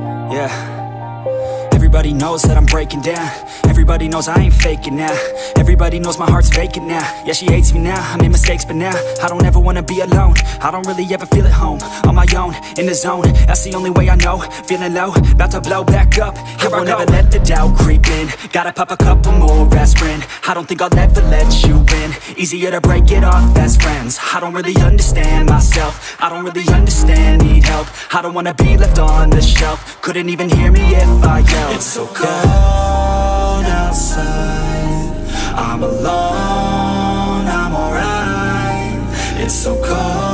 Yeah. Everybody knows that I'm breaking down. Everybody knows I ain't faking now. Everybody knows my heart's vacant now. Yeah, she hates me now, I made mistakes but now I don't ever wanna be alone. I don't really ever feel at home. On my own, in the zone, that's the only way I know. Feeling low, about to blow back up. Here I won't ever let the doubt creep in. Gotta pop a couple more aspirin. I don't think I'll ever let you in. Easier to break it off as friends. I don't really understand myself. I don't really understand, need help. I don't wanna be left on the shelf. Couldn't even hear me if I yelled. It's so cold outside, I'm alone, I'm alright. It's so cold